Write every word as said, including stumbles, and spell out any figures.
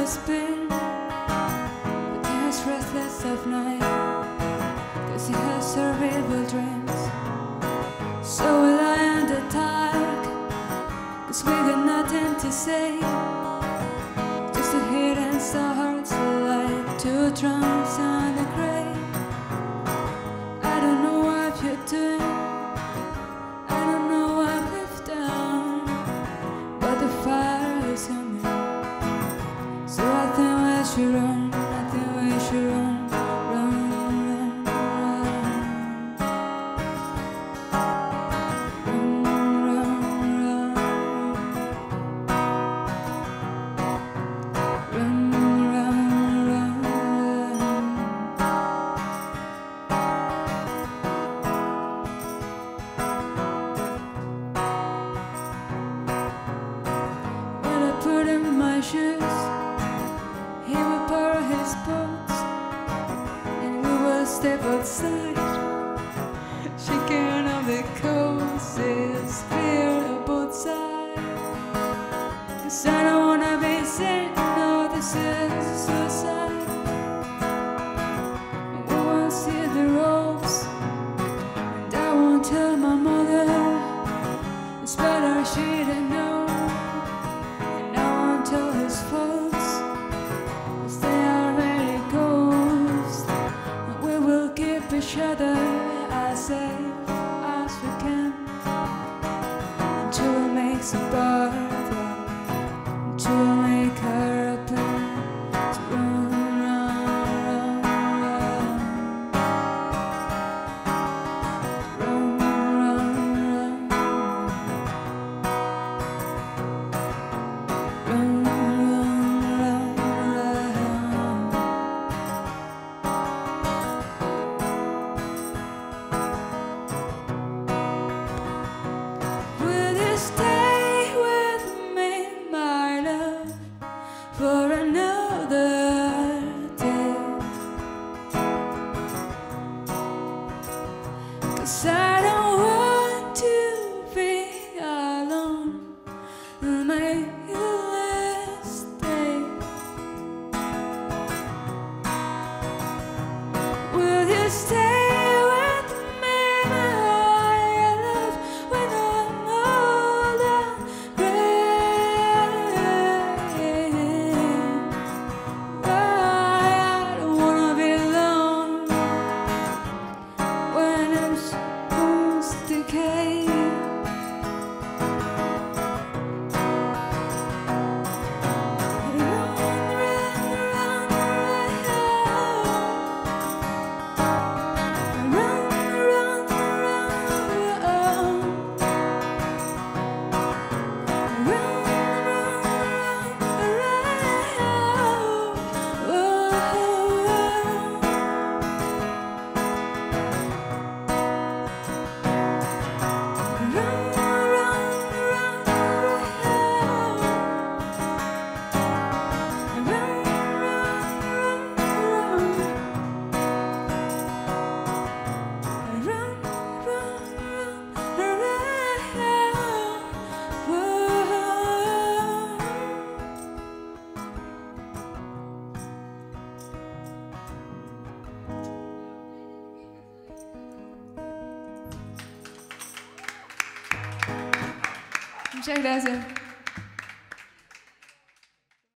spin, but he is restless of night, cause he has survival dreams. So we lie in the dark, cause we got nothing to say, just a hidden stars like two drums on the grave. I don't know what you're doing, I don't know what we've done, but the fire is coming. So I think we should run, I think we should run, run, run, run. Run, run, run. Run, run, run, run. When I put in my shoes, he would borrow his boots, and we would step outside, shaking on the coasts, clear of both sides. Cause I don't wanna be seen, no, this is suicide. And we won't see the ropes, and I won't tell my mother, it's better she didn't know. And I won't tell his folks, they are very ghosts, and we will keep each other as safe as we can until we make some birthday, until we make her open to run, run, run, run, run, run, run, run, will you stay with me, my love, for another day? Cause I don't want to be alone, make you stay. Will you stay with me, my love, when I'm old and gray? I don't wanna be alone when I'm supposed to decay. Run, run, run, run. Run, run, run, run. Run, Muchas gracias.